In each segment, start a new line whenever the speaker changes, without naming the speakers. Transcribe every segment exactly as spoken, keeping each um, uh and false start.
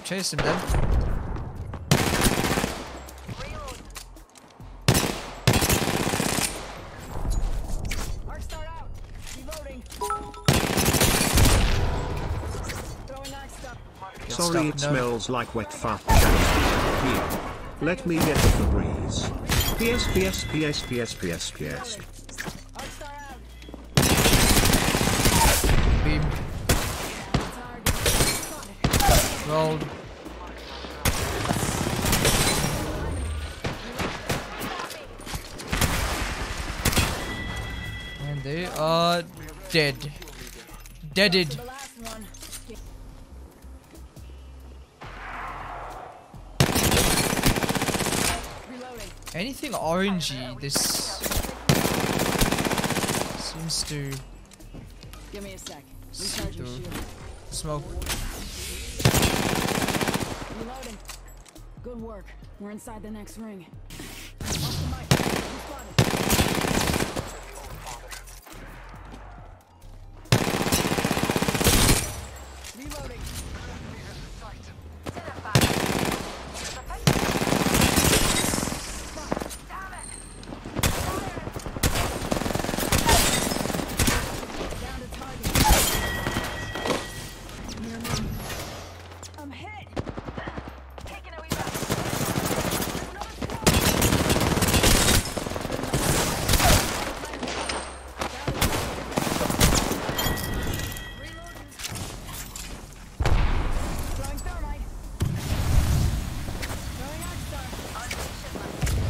Chase him then.
Sorry, it
stuff, no.
smells like wet fart. Here. Let me get a Febreze. P S P S P S P S P S P S.
Beam. Rolled. And they are dead. Deaded. Anything orangey, this seems to
Give me a sec. Recharge your shield.
smoke.
Reloading. Good work. We're inside the next ring. Off the mic. You spotted. Reloading. Down to target. Near me. I'm hit. Taking a wee back. There's another squad. Reloading. Throwing thermite. Throwing Arcstar.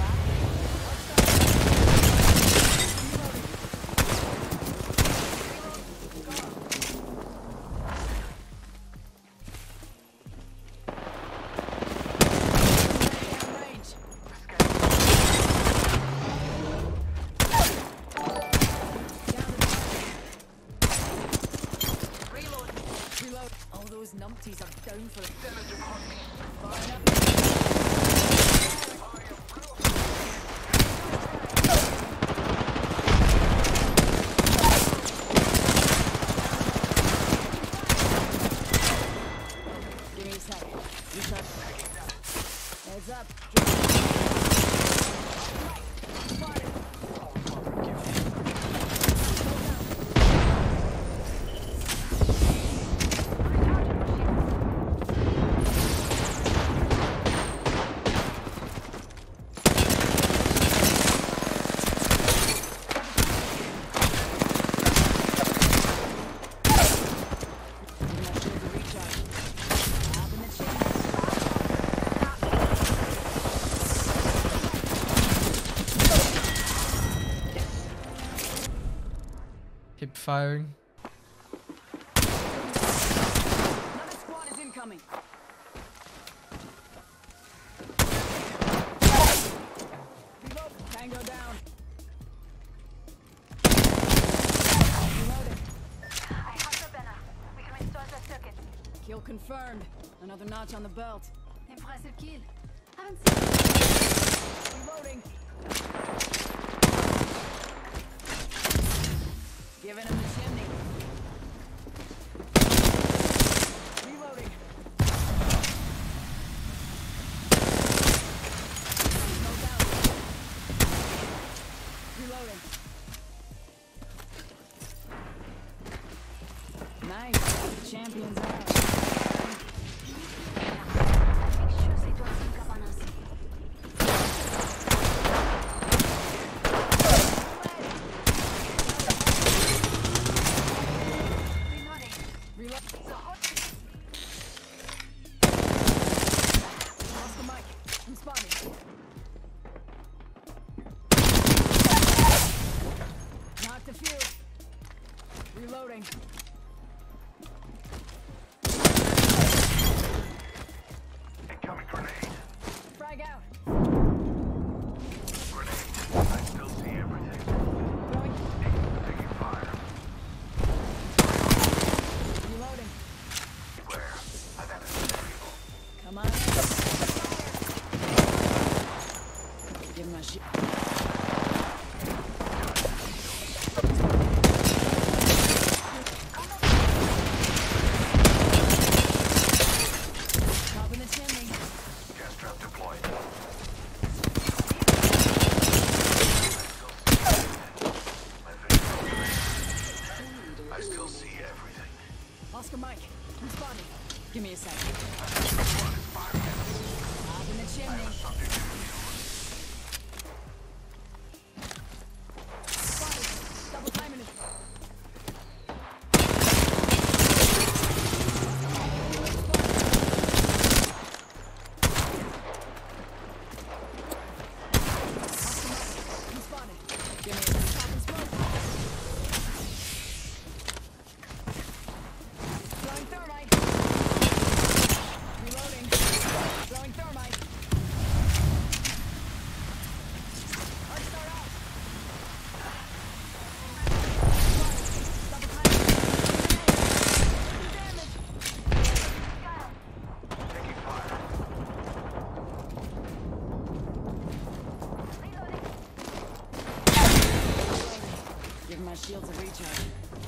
Range. Reload. Reload. All those numpties are down for it. Far enough. Give me a sec. Recharge. Heads up.
Hip firing.
Another squad is incoming. Reload. Tango down. Reloading.
I have the banner. We can restore the circuit.
Kill confirmed. Another notch on the belt.
Impressive kill. Haven't seen
Reloading. Giving him the chimney. Reloading. Smoke out. Reloading. Nice. The champions out.
Make sure they don't think up on us. Reloading.
Reload. Lost the mic. I'm spotted. Knocked a few. Reloading. Oscar Mike, I'm spotted. Give me a second. Up in the chimney. Spotted. Double timing it. Giving my shields a recharge.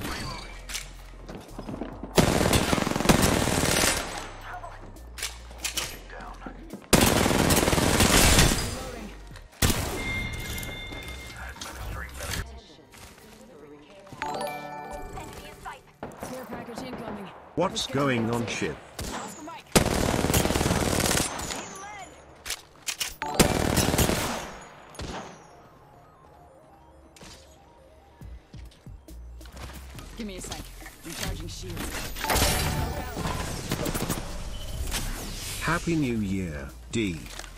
Care package incoming.
What's going on, ship?
Oscar Mike. He's led. Give me a sec. Recharging shields.
Happy New Year, D.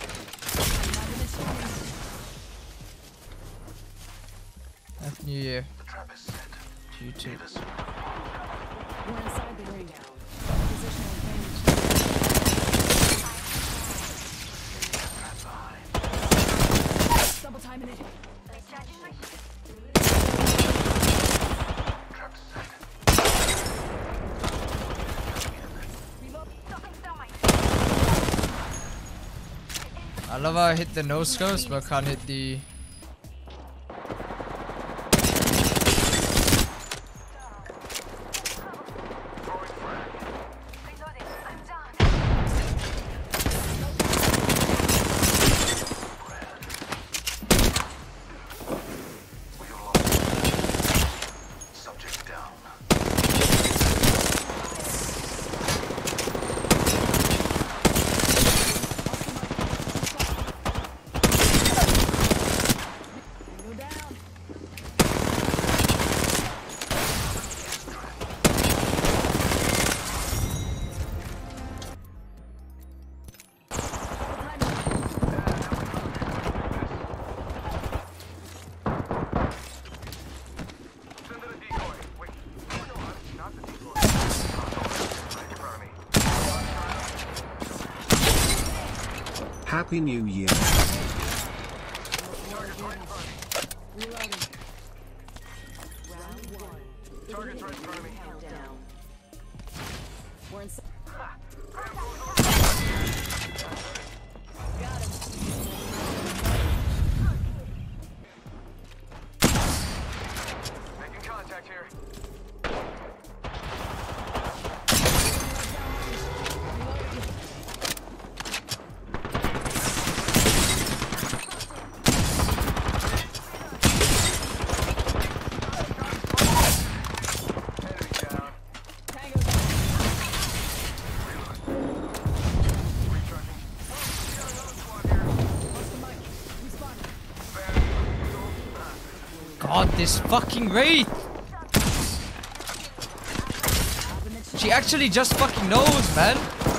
Happy New Year. You too.
We're inside the ring. Positional advantage. Double timing it.
Recharging my shield. Reload. Stopping thermite.
I love how I hit the nose scopes, but can't hit the.
Reloading. I'm down.
Subject down.
Go down.
Send in a decoy. Wait. Oh, no, I'm not the decoy. Right in front of me.
Happy New Year.
Reloading.
Target's right in front of me.
We're inside.
Making contact here. Enemy down.
Tango down.
Recharging. Oh, we got another squad here.
Oscar Mike, we spotted.
God, this fucking Wraith!
Up in the chimney.
She actually just fucking knows, man.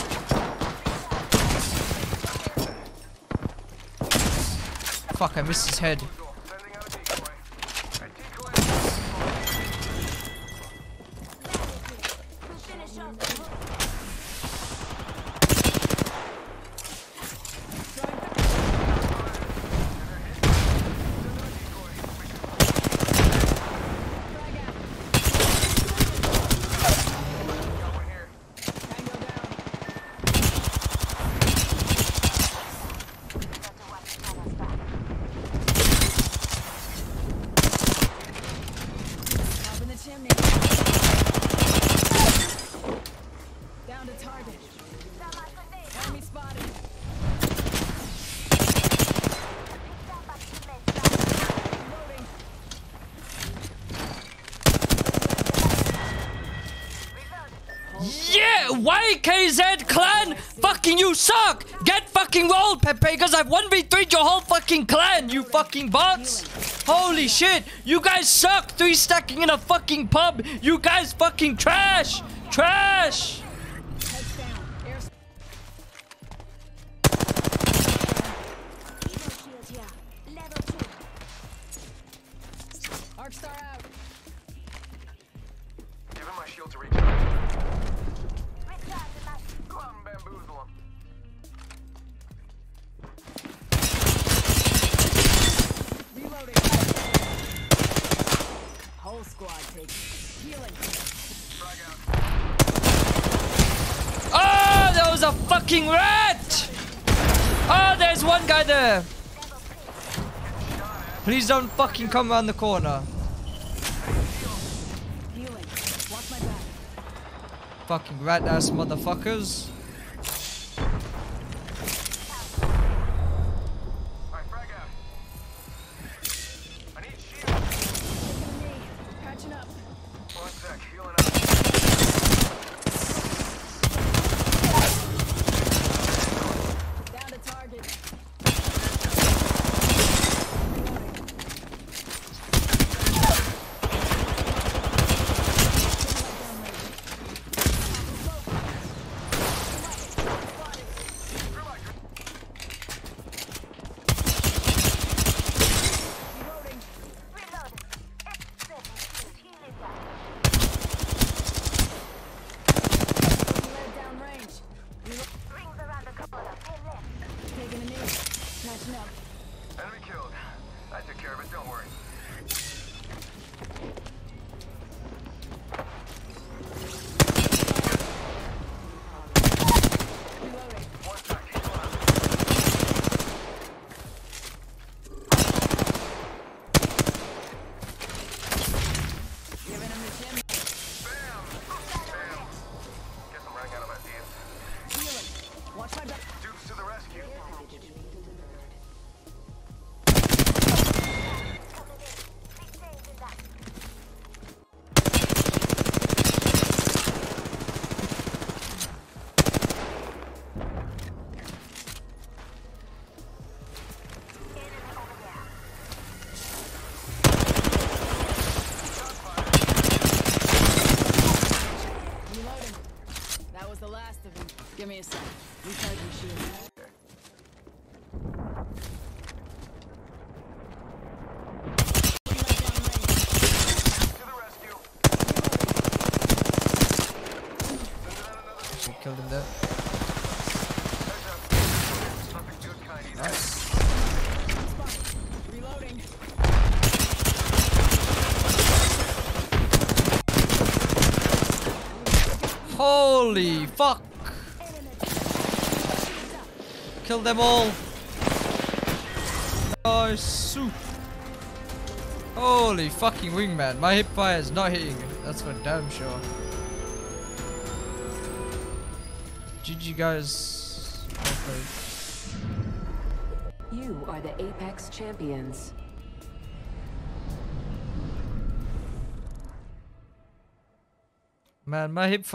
Fuck, I missed his head.
Sending out a decoy. A decoy.
Finish up.
Yeah, Y K Z clan, fucking you suck. Get fucking rolled, Pepe, because I've one v three'd your whole fucking clan, you fucking bots. Holy shit, you guys suck. Three stacking in a fucking pub. You guys fucking trash, trash.
Heads down. Air
Shield here. Level two.
Arc star out.
Give him my shield to recharge.
Recharge the mag.
Go out and bamboozle him.
Reloading. Whole squad takes healing.
Frag out.
Oh, there was a fucking rat. Oh, there's one guy there. Please don't fucking come around the corner.
Healing. Watch my back.
Fucking rat ass motherfuckers.
Alright, frag out. I need shield.
Taking a knee. Patching up.
One sec, healing up.
Down to target. Reloading.
Reloading. Excellent. Healing that.
Lead down range.
Rings around the corner. Pin left.
Taking a knee. Patching up.
Enemy killed. I took care of it, don't worry.
Reloading.
One sec, healing up.
Giving him the gym.
Bam! Bam! Guess I'm running out of ideas.
Healing. Watch my back.
Dupes to the rescue.
Big change in that. Enemy over there.
Reloading. That was the last of them. Give me a sec. Recharging shield. Reload down range.
To the rescue.
We killed him there.
Heads up. Something good kind of
Nice.
Spotted. Reloading.
Holy fuck. Kill them all. Nice soup. Holy fucking wingman. My hip fire is not hitting. That's for damn sure. G G guys. Well played.
You are the Apex Champions.
Man, my hip